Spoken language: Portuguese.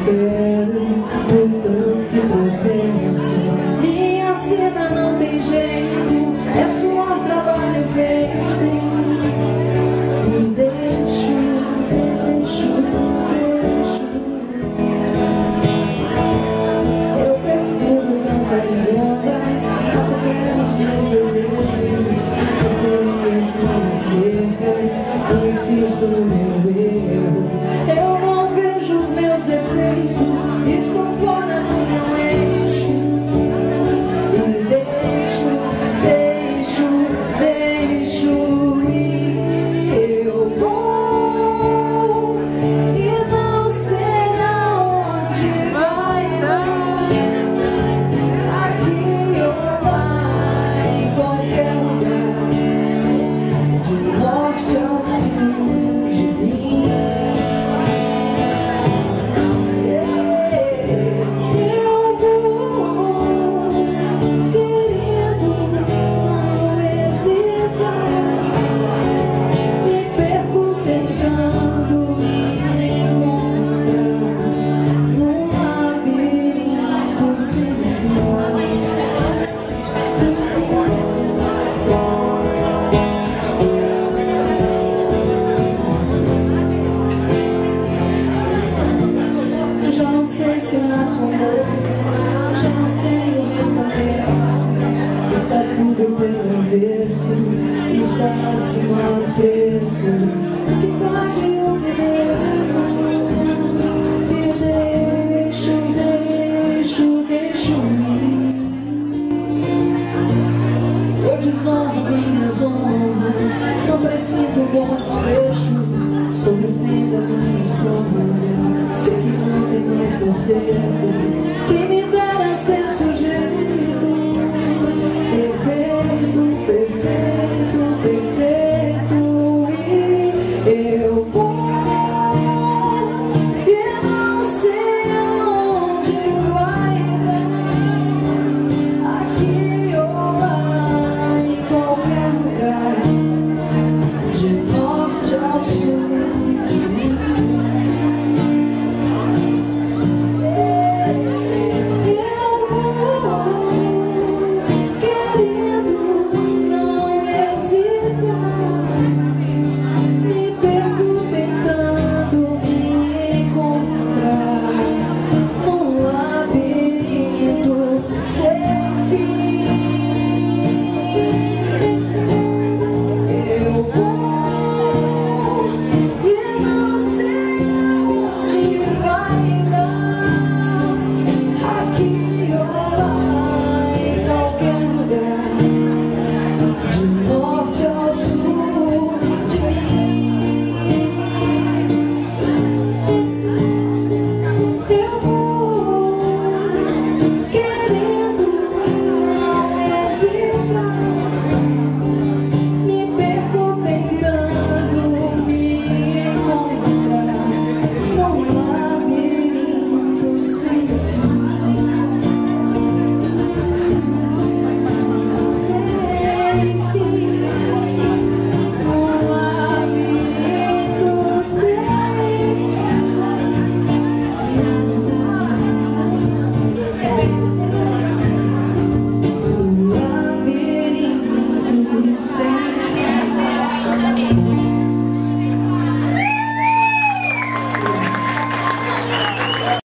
desespero, no tanto que tu penso. Minha cena não tem jeito, é suor, trabalho feito. Me deixo. Eu prefiro tantas ondas, acompanhar os meus desejos, acompanhar as minhas cercas, insisto no meu erro. Eu não vejo os meus defeitos, estou fora do meu eixo. E deixo ir. Eu vou e não sei aonde vai dar. Aqui ou lá, em qualquer lugar, de norte ao sul de mim. Se eu nasço amor, já não sei o meu começo. Está tudo pelo avesso, está acima do preço. O que pague o que devo. E deixo ir. Eu desonro minhas honras, não preciso bom desfecho. Sou refém da minha história, sei que não tem mais você.